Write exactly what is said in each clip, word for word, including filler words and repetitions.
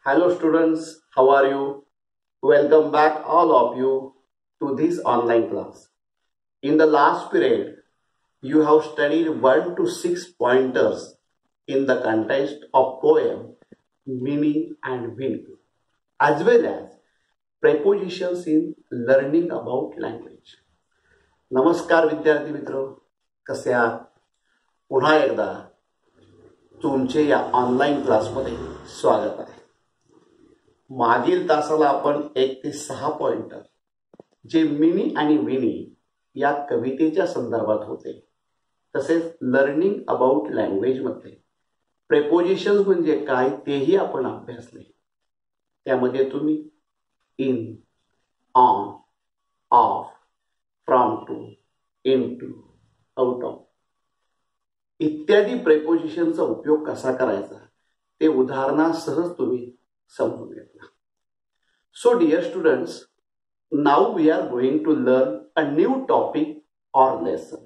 Hello students, how are you? Welcome back all of you to this online class. In the last period, you have studied one to six pointers in the context of poem, meaning and meaning, as well as prepositions in learning about language. नमस्कार विद्यार्थी मित्र, कसे आहात? पुन्हा एकदा तुमचे या online क्लासमध्ये स्वागत आहे. मागील तासाला आपण एक ते सहा पॉइंटर जे मिनी आणि विनी या कवितेच्या संदर्भात होते, तसेच लर्निंग अबाउट लँग्वेज मध्ये प्रेपोजिशन्स म्हणजे काय तेही आपण अभ्यासले. त्यामध्ये तुम्ही in, on, of, from to, into, out of इत्यादी प्रेपोजिशनचा उपयोग कसा करायचा ते उदाहरणासह तुम्ही समजून घेतला. So dear students, now we are going to learn a new topic or lesson.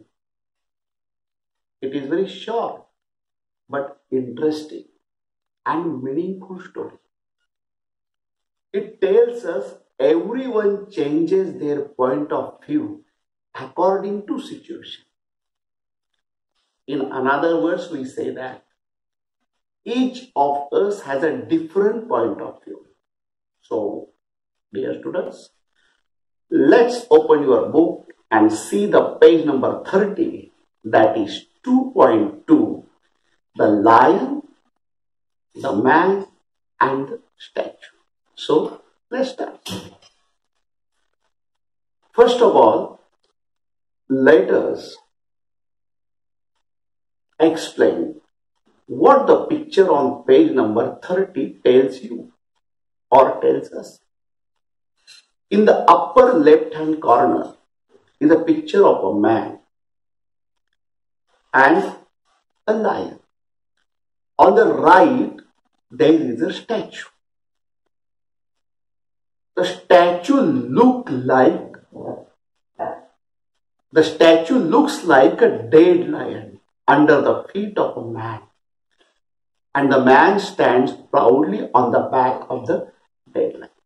It is very short but interesting and meaningful story. It tells us everyone changes their point of view according to situation. In another words, we say that each of us has a different point of view. So, dear students, let's open your book and see the page number thirty, that is two point two, the lion, the man and the statue. So, let's start. First of all, let us explain what the picture on page number thirty tells you or tells us. In the upper left hand corner is a picture of a man and a lion. On the right, there is a statue. The statue look like the statue looks like a dead lion under the feet of a man, and the man stands proudly on the back of the dead lion.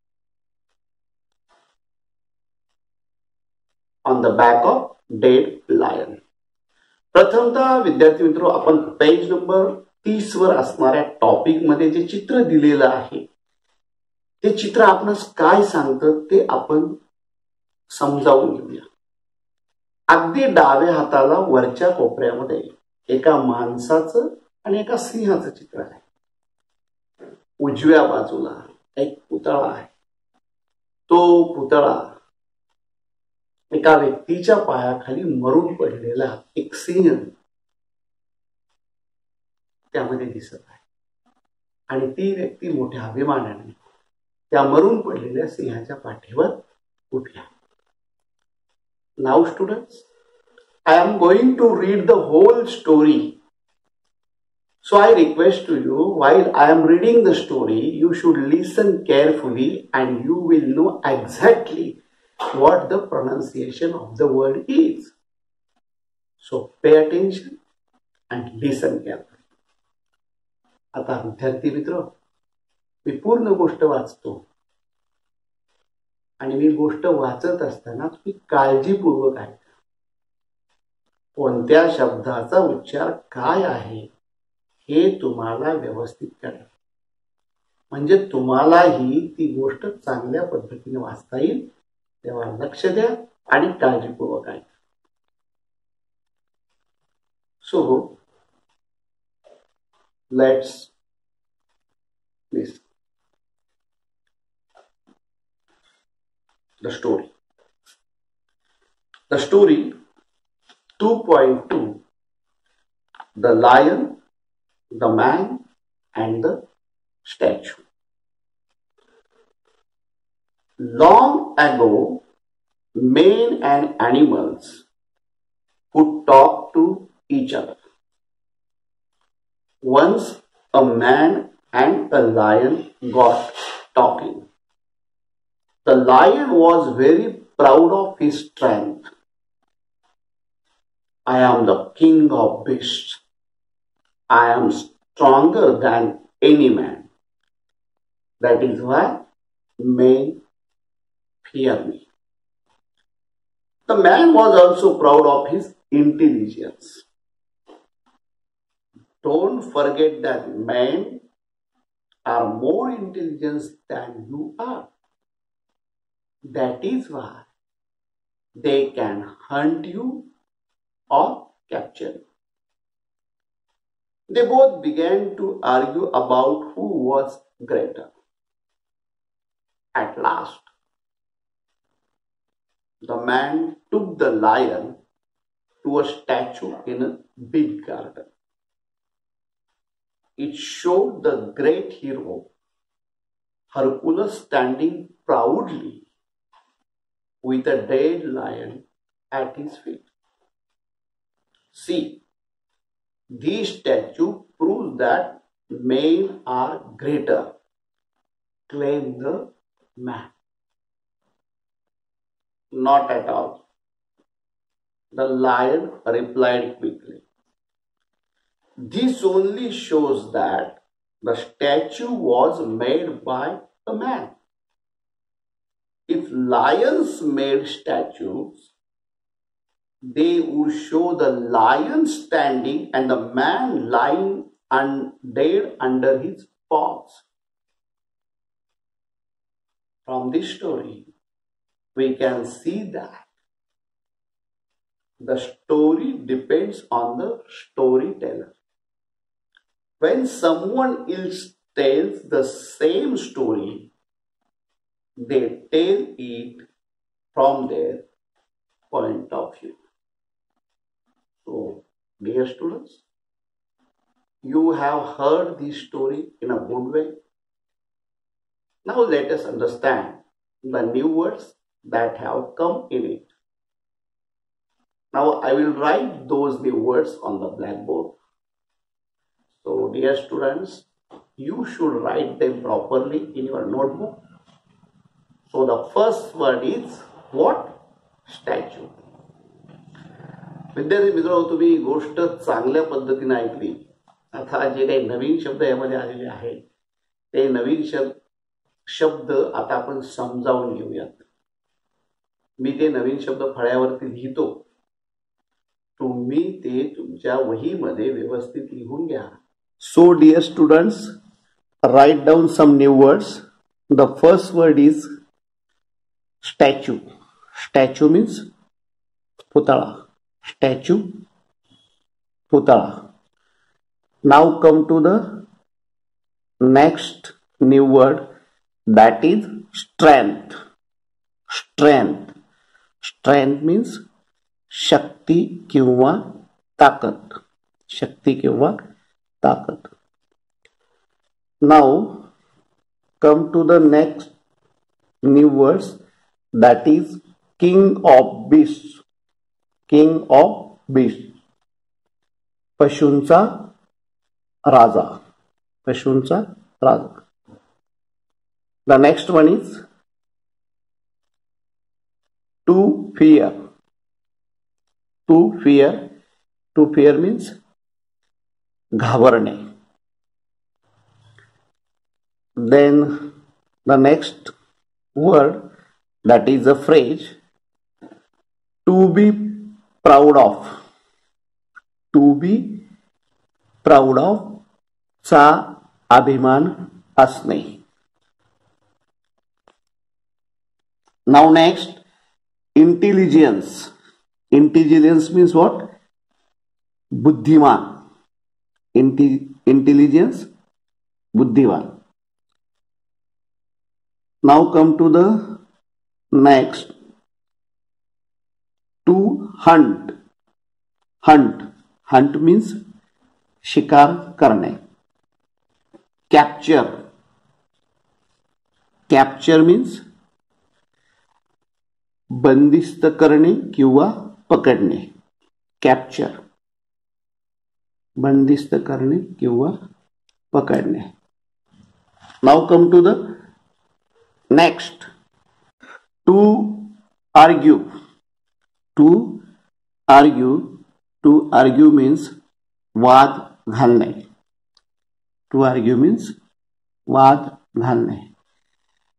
On the back of dead lion. प्रथमतः विद्यार्थी मित्रो, आपण page number तीस वर असणाऱ्या topic मध्ये जे चित्र दिलेलं आहे ते चित्र आपणास काय सांगतं ते आपण समजावून घेऊया. अगदी डाव्या हाताला वरच्या कोपऱ्यामध्ये एका माणसाचं आणि एका सिंहाचं चित्र आहे. उजव्या बाजूला एक पुतळा आहे. तो पुतळा एका व्यक्तीच्या पायाखाली मरून पडलेला एक सिंह त्यामध्ये दिसत आहे आणि ती व्यक्ती मोठ्या अभिमानाने त्या मरून पडलेल्या सिंहाच्या पाठीवर उभी आहे. Now students, I am going to read the whole story. So I request to you, while I am reading the story, you should listen carefully and you will know exactly what the pronunciation of the word is. So pay attention and listen carefully. आता विद्यार्थी मित्र, मी पूर्ण गोष्ट वाचतो आणि मी गोष्ट वाचत असताना तुम्ही काळजीपूर्वक ऐका. कोणत्या शब्दाचा उच्चार काय आहे हे तुम्हाला व्यवस्थित कळेल, म्हणजे तुम्हालाही ती गोष्ट चांगल्या पद्धतीने वाचता येईल. तेव्हा लक्ष द्या आणि काळजीपूर्वक ऐका. So let's listen the story. The story two point two, the lion, the man and the statue. Long ago, men and animals could talk to each other. Once a man and a lion got talking. The lion was very proud of his strength. I am the king of beasts. I am stronger than any man. That is why men fear me. The man was also proud of his intelligence. Don't forget that men are more intelligent than you are. That is why they can hunt you or capture you. They both began to argue about who was greater. At last, the man took the lion to a statue in a big garden. It showed the great hero Hercules standing proudly with a dead lion at his feet. See, this statue proves that men are greater, claimed the man. Not at all. The lion replied quickly. This only shows that the statue was made by a man. If lions made statues, they would show the lion standing and the man lying and dead under his paws. From this story, we can see that the story depends on the storyteller. When someone else tells the same story, they tell it from their point of view. So, dear students, you have heard this story in a good way. Now let us understand the new words that have come in it. Now I will write those new words on the blackboard. So dear students, you should write them properly in your notebook. So the first word is what? Statue. विद्यार्थी मित्रांनो, तुम्ही गोष्ट चांगल्या पद्धतीने ऐकली. आता जे काही नवीन शब्द यामध्ये आलेले आहेत ते नवीन शब्द शब्द आता आपण समजावून घेऊयात. मी ते नवीन शब्द फळ्यावरती लिहितो. तुम्ही ते तुमच्या वहीमध्ये व्यवस्थित लिहून घ्या. So dear students, write down some new words. The first word is statue. Statue means putala. Statue, putala. Now come to the next new word, that is strength. Strength. Strength means शक्ती किंवा ताकद. शक्ती किंवा ताकद. Now come to the next new words, that is king of beasts. King of beasts. पशूंचा Raja. पशूंचा Raja. The next one is to fear. To fear. To fear means घाबरणे. Then the next word, that is a phrase, to be proud of. To be proud of चा अभिमान असणे. Now next, intelligence. Intelligence means what? बुद्धिमान. Inti intelligence, बुद्धिमान. Now come to the next, to hunt. Hunt. Hunt means शिकार करणे. Capture. Capture means बंदिस्त करणे किंवा पकडणे. Capture. बंदिस्त करणे किंवा पकडणे. Now come to the next, to argue. To argue. To argue means वाद घालणे. To argue means वाद घालणे.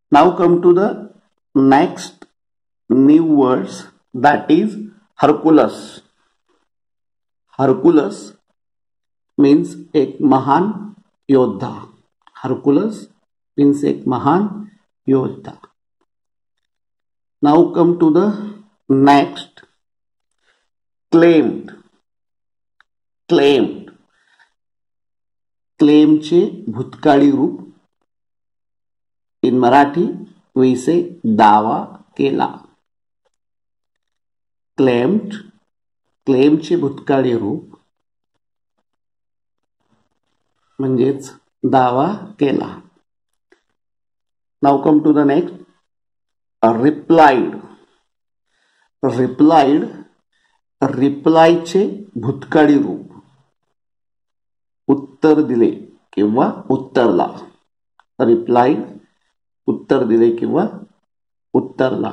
Now come to the next new words, that is Hercules. Hercules means एक महान योद्धा. Hercules means एक महान योद्धा. Now come to the next, claimed. Claimed. Claim चे भूतकाळी रूप. In Marathi we say दावा केला. Claimed. Claim चे भूतकाळी रूप म्हणजेच दावा केला. Now come to the next, replied. Replied. Reply चे भूतकाळी रूप उत्तर दिले किंवा उत्तरला. Replied उत्तर दिले किंवा उत्तरला.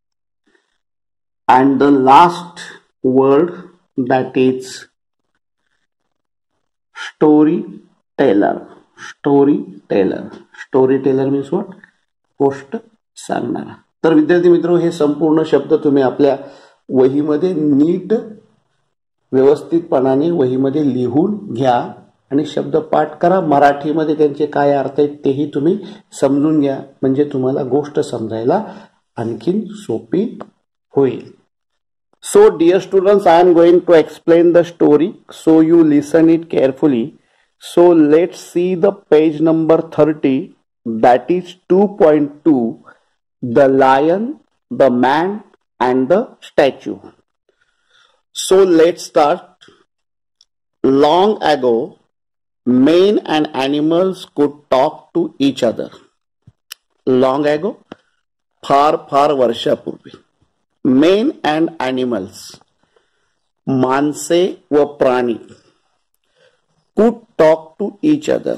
And the last word, that is storyteller. Storyteller. Storyteller means what? गोष्ट सांगणारा. तर विद्यार्थी मित्र, हे संपूर्ण शब्द तुम्ही आपल्या वहीमध्ये नीट व्यवस्थितपणाने वहीमध्ये लिहून घ्या आणि शब्द पाठ करा. मराठीमध्ये त्यांचे काय अर्थ आहेत तेही तुम्ही समजून घ्या, म्हणजे तुम्हाला गोष्ट समजायला आणखीन सोपी होईल. So dear students, I am going to explain the story, so you listen it carefully. So let's see the page number thirty, that is two point two, the lion, the man and the statue. So let's start. Long ago, men and animals could talk to each other. Long ago, फार फार वर्षापूर्वी. Men and animals, माणसे व प्राणी, could talk to each other,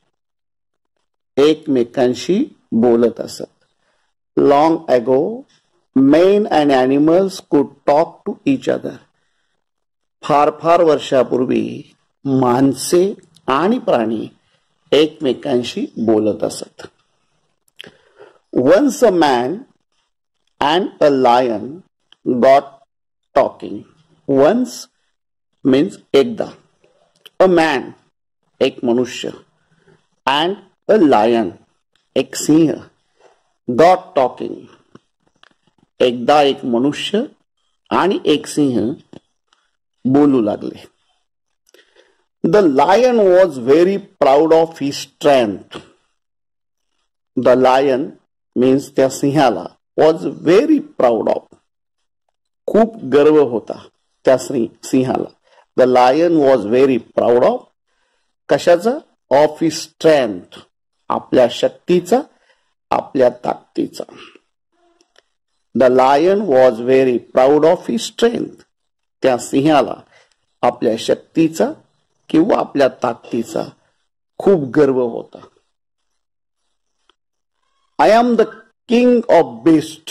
एकमेकांशी बोलत असत. Long ago, men and animals could talk to each other. फार फार वर्षापूर्वी माणसे आणि प्राणी एकमेकांशी बोलत असत. Once a man and a lion got talking. Once means एकदा. A man एक मनुष्य and a lion एक सिंह got talking. एकदा एक मनुष्य आणि एक सिंह बोलू लागले. The lion was very proud of his strength. The lion means त्या सिंहाला was very proud of, खूप गर्व होता त्या सिंहाला. The lion was very proud of, कशाचा? Of his strength, आपल्या शक्तीचा, आपल्या ताकदीचा. The lion was very proud of his strength, त्या सिंहाला आपल्या शक्तीचा किंवा आपल्या ताकदीचा खूप गर्व होता. I am the king of beast.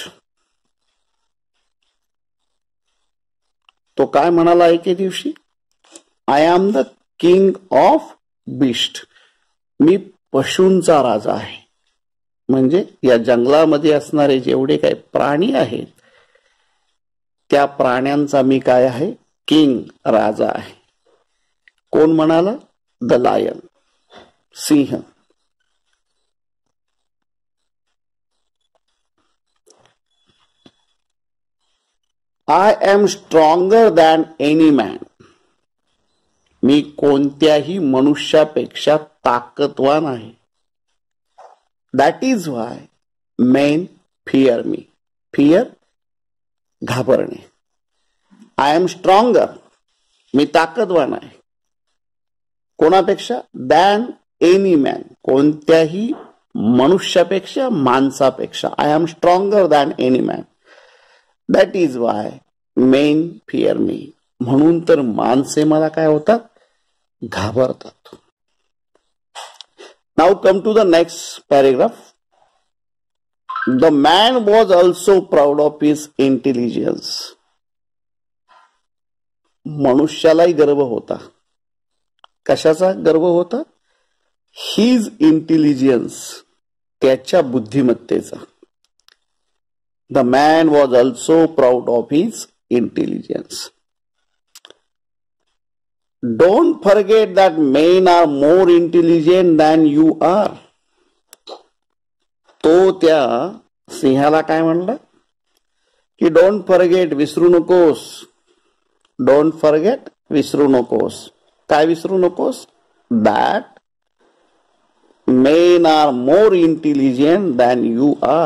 तो काय म्हणाला एके दिवशी? I am the king of beast. मी पशूंचा राजा आहे. म्हणजे या जंगलामध्ये असणारे जेवढे काही प्राणी आहेत त्या प्राण्यांचा मी काय आहे? किंग, राजा आहे. कोण म्हणाला? द लायन, सिंह. I am stronger than any man. मी कोणत्याही मनुष्यापेक्षा ताकदवान आहे. That is why men fear me. Fear, घाबरणे. I am stronger. मी ताकदवान आहे. कोणापेक्षा? Than any man. कोणत्याही मनुष्यापेक्षा, माणसापेक्षा. I am stronger than any man. That is why men fear me. म्हणून तर माणसे मला काय होतात? घाबरतात. Now come to the next paragraph. The man was also proud of his intelligence. मनुष्यालाही गर्व होता. कशाचा गर्व होता? His intelligence, त्याच्या बुद्धिमत्तेचा. The man was also proud of his intelligence. Don't forget that men are more intelligent than you are. तो त्या सिंहाला काय म्हणला की डोंट फॉरगेट, विसरू नकोस. डोंट फॉरगेट, विसरू नकोस. काय विसरू नकोस? That men are more intelligent than you are.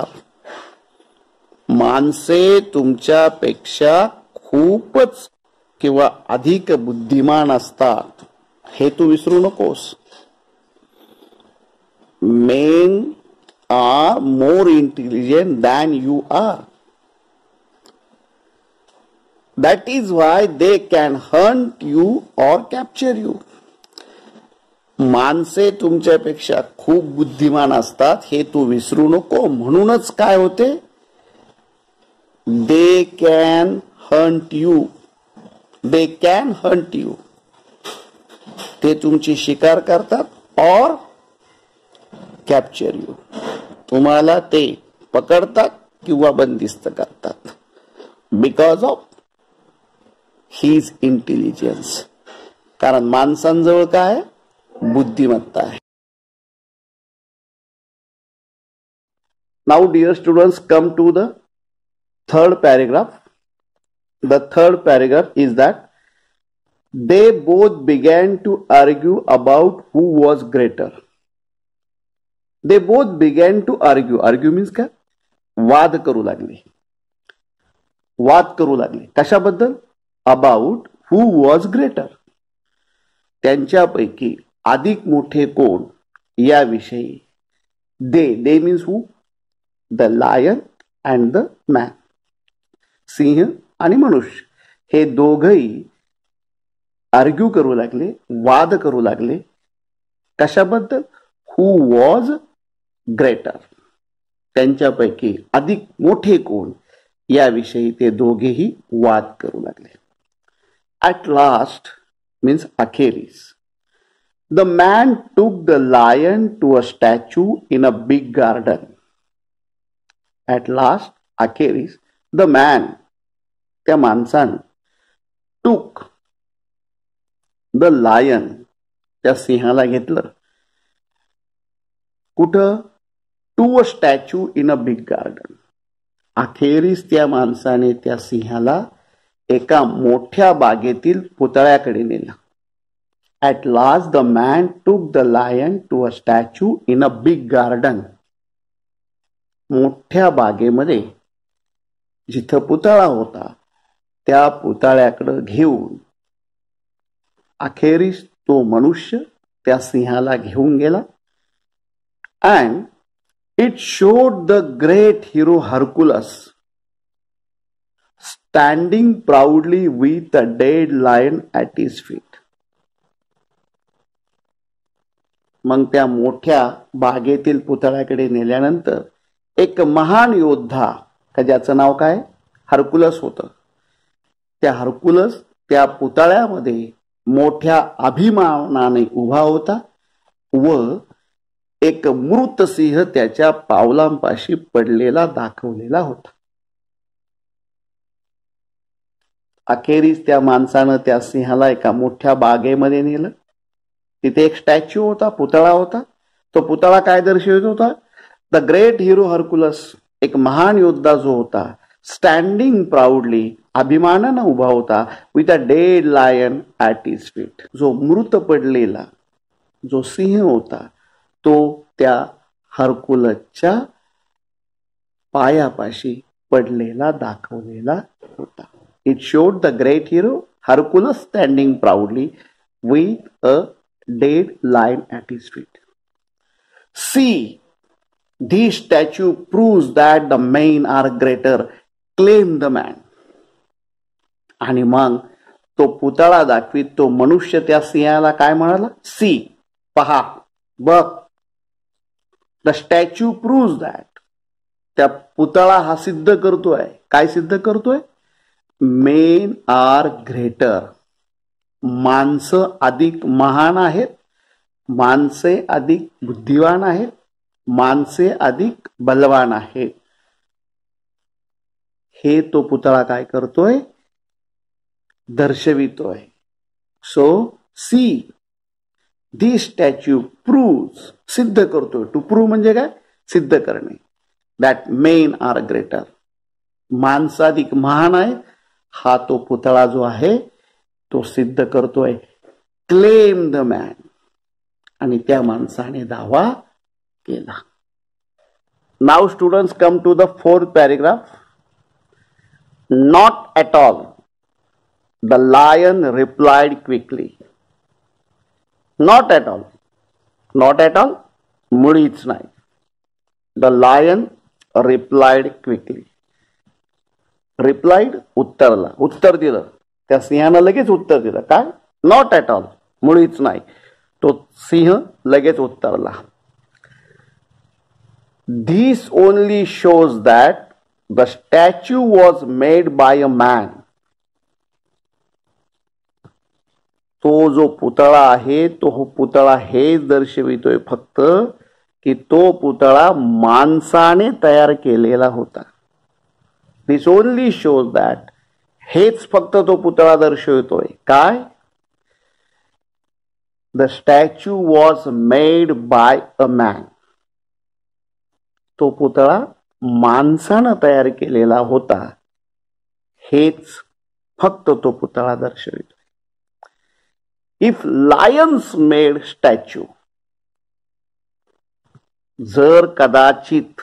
माणसे तुमच्यापेक्षा खूपच किंवा अधिक बुद्धिमान असतात, हे तू विसरू नकोस. Men are more intelligent than you are. That is why they can hunt you or capture you. माणसे तुमच्यापेक्षा खूप बुद्धिमान असतात, हे तू विसरू नको. म्हणूनच काय होते? They can hunt you. They can hunt you. ते तुमची शिकार करतात or capture you. तुम्हाला ते पकडतात किंवा बंदिस्त करतात. Because of his intelligence. कारण माणसांजवळ काय? बुद्धिमत्ता आहे. Now dear students, come to the third paragraph. The third paragraph is that they both began to argue about who was greater. They both began to argue. Argue means काय? वाद करू लागले. वाद करू लागले कशाबद्दल? About who was greater. त्यांच्यापैकी अधिक मोठे कोण याविषयी. They they means who? The lion and the man. सिंह आणि मनुष्य हे दोघही आर्ग्यू करू लागले, वाद करू लागले. कशाबद्दल? Who was greater. त्यांच्यापैकी अधिक मोठे कोण याविषयी ते दोघेही वाद करू लागले. At last means अखेरीस. The man took the lion to a statue in a big garden. At last, अखेरीस, the man, त्या माणसानं, took the lion, त्या सिंहाला घेतलं. कुठं? To a statue in a big garden. अखेरीस त्या माणसाने त्या सिंहाला एका मोठ्या बागेतील पुतळ्याकडे नेला. At last the man took the lion to a statue in a big garden. मोठ्या बागेमध्ये जिथं पुतळा होता त्या पुतळ्याकडे घेऊन अखेरीस तो मनुष्य त्या सिंहाला घेऊन गेला. And it showed the great hero Hercules standing proudly with a dead lion at his feet. मग त्या मोठ्या बागेतील पुतळ्याकडे नेल्यानंतर एक महान योद्धा, का ज्याचं नाव काय? हरकुलस होतं. त्या हरकुलस त्या पुतळ्यामध्ये मोठ्या अभिमानाने उभा होता व एक मृत सिंह त्याच्या पावलांपाशी पडलेला दाखवलेला होता. अखेरीस त्या माणसानं त्या सिंहाला एका मोठ्या बागेमध्ये नेलं. तिथे एक स्टॅच्यू होता, पुतळा होता. तो पुतळा काय दर्शवित होता? द ग्रेट हिरो हरकुलस, एक महान योद्धा जो होता, स्टँडिंग प्राऊडली, अभिमानानं उभा होता, with a dead lion at his feet. जो मृत पडलेला जो सिंह होता तो त्या हरकुलसच्या पायापाशी पडलेला दाखवलेला होता. It showed the great hero Hercules standing proudly with a dead lion at his feet. See, this statue proves that the men are greater, claimed the man. आणि मग तो पुतळा दाखवीत तो मनुष्य त्या सिंहाला काय म्हणाला? सी, पहा, बघ. The statue proves that. त्या पुतळा हा सिद्ध करतोय. काय सिद्ध करतोय? Men are greater. माणसं अधिक महान आहेत, माणसे अधिक बुद्धिवान आहेत, माणसे अधिक बलवान आहेत हे तो पुतळा काय करतोय, दर्शवितोय. So see the statue proves, सिद्ध करतोय. टू प्रूव्ह म्हणजे काय, सिद्ध करणे. दॅट मेन आर ग्रेटर, माणसं अधिक महान आहे हा तो पुतळा जो आहे तो सिद्ध करतोय. क्लेम द मॅन, आणि त्या माणसाने दावा केला. Now students come to the fourth paragraph. Not at all, the lion replied quickly. Not at all, not at all मुळीच नाही. The lion replied quickly. Replied उत्तरला, उत्तर दिलं. त्या सिंहानं लगेच उत्तर दिलं. काय, नॉट ॲट ऑल, मुळीच नाही. तो सिंह लगेच उत्तरला. This only shows that the statue was made by a man. तो जो पुतळा आहे तो पुतळा हेच दर्शवितोय फक्त की तो पुतळा माणसाने तयार केलेला होता. This only shows that, हेच फक्त तो पुतळा दर्शवितोय काय, the statue was made by a man. तो पुतळा माणसानं तयार केलेला होता हेच फक्त तो पुतळा दर्शवितो. इफ लायन्स मेड स्टॅच्यू, जर कदाचित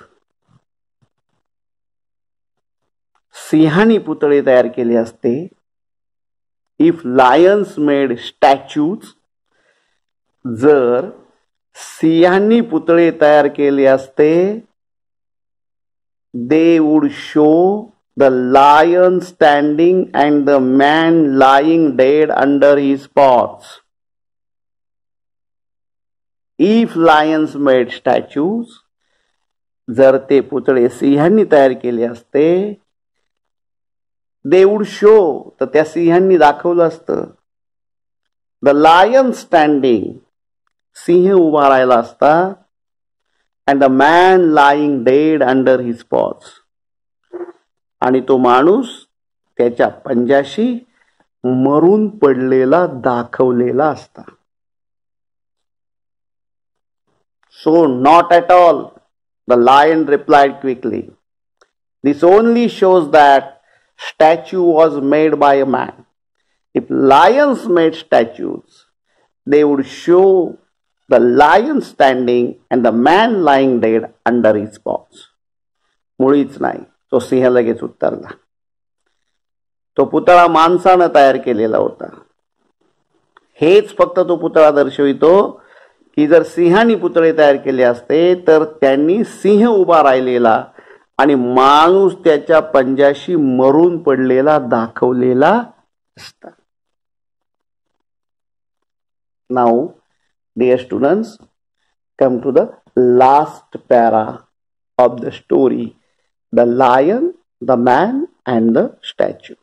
सिंहानी पुतळे तयार केले असते. इफ लायन्स मेड स्टॅच्यूज, जर सिंहांनी पुतळे तयार केले असते, they would show the lion standing and the man lying dead under his paws. If lions made statues, जर ते पुतळे सिंहांनी तयार केले असते, they would show, तर त्या सिंहांनी दाखवलं असतं, the lion standing, सिंह उभा राहिला असता, and the man lying dead under his paws, आणि तो माणूस त्याच्या पंजाशी मरून पडलेला दाखवलेला असता. So not at all, the lion replied quickly. This only shows that statue was made by a man. If lions made statues, they would show the lion standing and the man lying dead under his paws. मुळीच नाही. तो सिंह लगेच उत्तरला. तो पुतळा माणसानं तयार केलेला होता. हेच फक्त तो पुतळा दर्शवितो की जर सिंहानी पुतळे तयार केले असते तर त्यांनी सिंह उभा राहिलेला आणि माणूस त्याच्या पंजाशी मरून पडलेला दाखवलेला असता. Now dear students, come to the last para of the story, the lion, the man and the statue.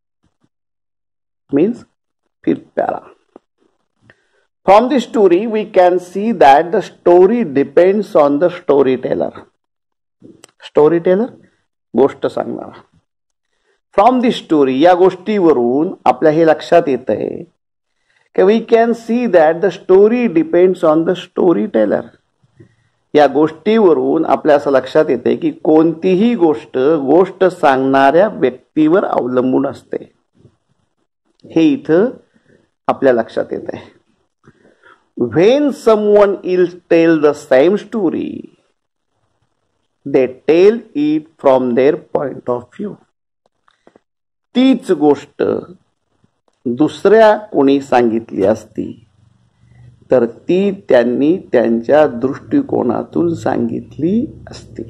Means fifth para. From the story we can see that the story depends on the storyteller. Storyteller, गोष्ट सांगणारा. From the story, या गोष्टीवरून आपल्या हे लक्षात येतंय we can see that the story depends on the storyteller. या गोष्टीवरून आपल्या असं लक्षात येते की कोणतीही गोष्ट गोष्ट सांगणाऱ्या व्यक्तीवर अवलंबून असते. हे इथं आपल्या लक्षात येते. When someone else tell the same story, they tell it from their point of view. तीच गोष्ट दुसऱ्या कोणी सांगितली असती तर ती त्यांनी त्यांच्या दृष्टिकोनातून सांगितली असती.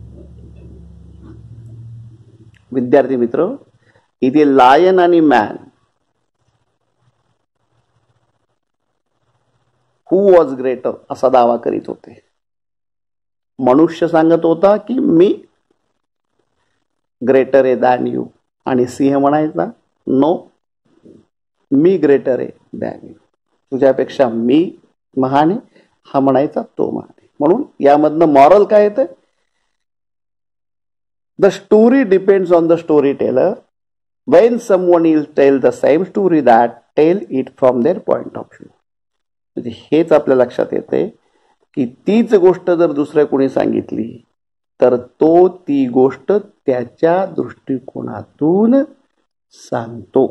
विद्यार्थी मित्र, इथे लायन आणि मॅन, हु वॉज ग्रेटर असा दावा करीत होते. मनुष्य सांगत होता की मी ग्रेटर आहे दॅन यू, आणि सिंह म्हणायचा नो, मी ग्रेटर आहे दॅन यू, तुझ्यापेक्षा मी महान आहे, हा म्हणायचा तो महान आहे. म्हणून यामधनं मॉरल काय येतं? The story depends on the story teller. When someone will tell the same story that tell it from their point of view. म्हणजे हेच आपल्या लक्षात येते की तीच गोष्ट जर दुसऱ्या कोणी सांगितली तर तो ती गोष्ट त्याच्या दृष्टिकोनातून सांगतो.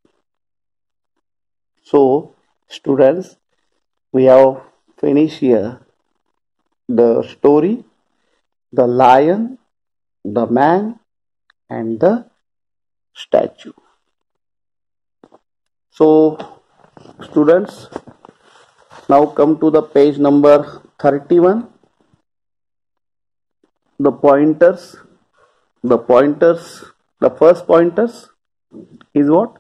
So students, we have finished here the story, the lion, the man and the statue. So students, now come to the page number thirty-one. The pointers, the pointers, the first pointers is what?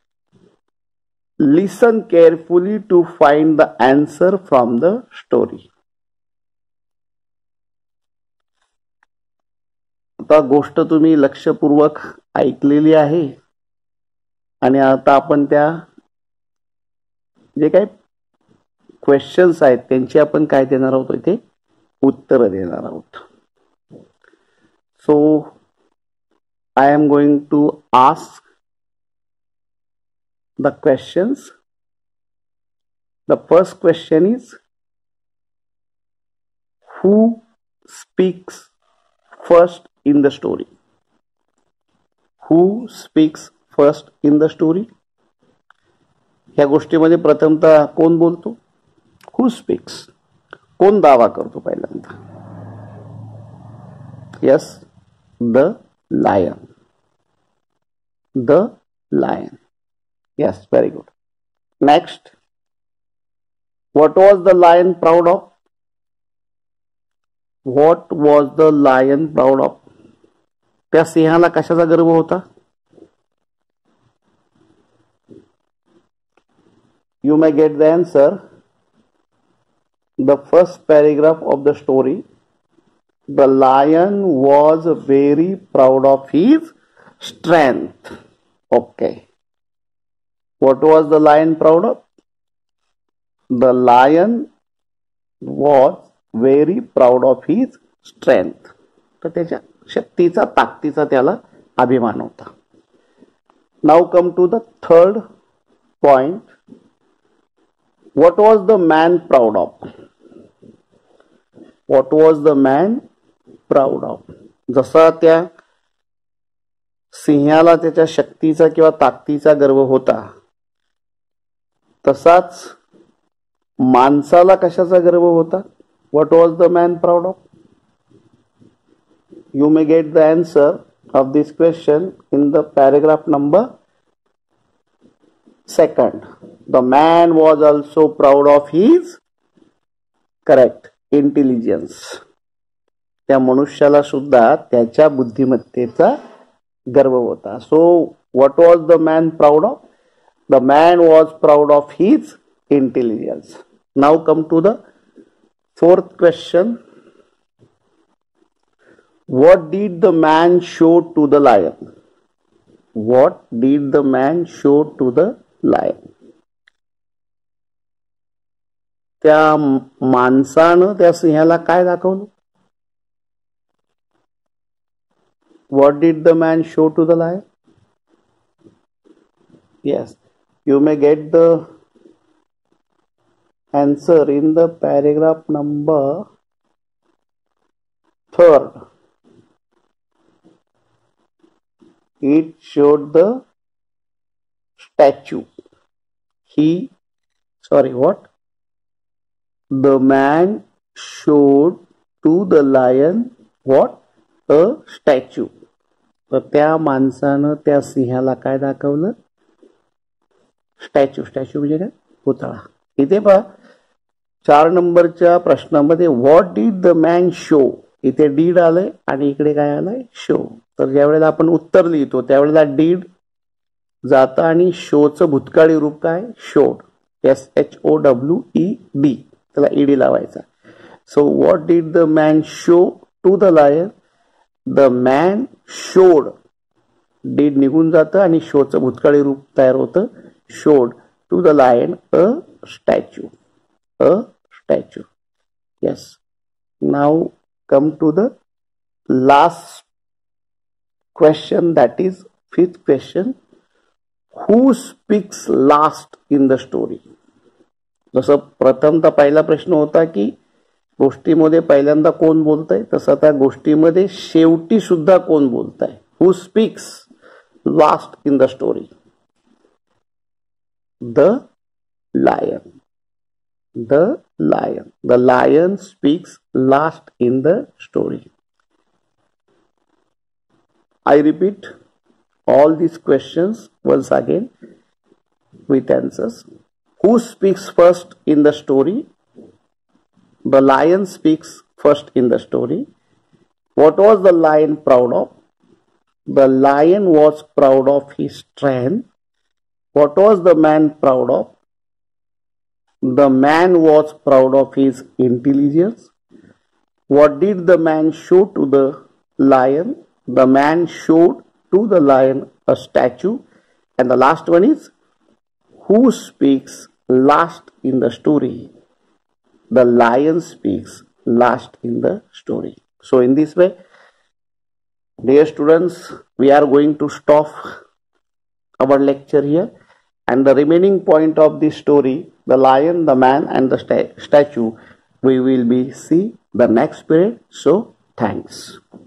Listen carefully to find the answer from the story. आता गोष्ट तुम्ही लक्षपूर्वक ऐकलेली आहे आणि आता आपण त्या जे काही क्वेश्चन्स आहेत त्यांची आपण काय देणार आहोत, इथे उत्तर देणार आहोत. So I am going to ask the questions. The first question is, who speaks first in the story? Who speaks first in the story? ह्या गोष्टीमध्ये प्रथमतः कोण बोलतो? Who speaks? कोण दावा करतो पहिल्यांदा? Yes, the lion. The lion. Yes, very good. Next, what was the lion proud of? What was the lion proud of? त्या सिंहाला कशाचा गर्व होता? You may get the answer. The first paragraph of the story. The lion was very proud of his strength. Okay. What was the lion proud of? The lion was very proud of his strength. तर त्याच्या शक्तीचा, ताकदीचा त्याला अभिमान होता. Now come to the third point. What was the man proud of? What was the man proud of? जसा त्या सिंहाला त्याच्या शक्तीचा किंवा ताकदीचा गर्व होता, तसाच माणसाला कशाचा गर्व होता? What was the man proud of? You may get the answer of this question in the paragraph number second. The man was also proud of his, correct, intelligence. त्या मनुष्याला सुद्धा त्याच्या बुद्धिमत्तेचा गर्व होता. So what was the man proud of? The man was proud of his intelligence. Now come to the fourth question. What did the man show to the lion? What did the man show to the lion? त्या माणसानं त्या सिंहाला काय दाखवलं? What did the man show to the lion? Yes, you may get the answer in the paragraph number third. It showed the statue. He, sorry, what? The man showed to the lion what? A statue. तर त्या माणसानं त्या सिंहाला काय दाखवलं? Statue. Statue म्हणजे काय? पुतळा. इथे पहा चार नंबरच्या प्रश्नामध्ये what did the man show, इथे डीड आलंय आणि इकडे काय आलंय? शो. तर ज्या वेळेला आपण उत्तर लिहितो त्यावेळेला डीड जातं आणि शोचं भूतकाळी रूप काय? Showed. S H O W E D, त्याला ईडी लावायचा. So what did the man show to the lion? The man showed, did निघून जातं आणि शोचं भूतकाळी रूप तयार होतं showed to the lion a statue. A statue. Yes. Now come to the last question, that is fifth question. Who speaks last in the story? जसं प्रथमतः पहिला प्रश्न होता की गोष्टीमध्ये पहिल्यांदा कोण बोलतंय, तसं आता गोष्टीमध्ये शेवटी सुद्धा कोण बोलतंय. Who speaks last in the story? The lion. The lion. The lion speaks last in the story. I repeat all these questions once again with answers. Who speaks first in the story? The lion speaks first in the story. What was the lion proud of? The lion was proud of his strength. What was the man proud of? The man was proud of his intelligence. What did the man show to the lion? The man showed to the lion a statue. And the last one is, who speaks last in the story? The lion speaks last in the story. So in this way, dear students, we are going to stop our lecture here, and the remaining point of this story, the lion, the man and the sta statue, we will be see the next period. So thanks.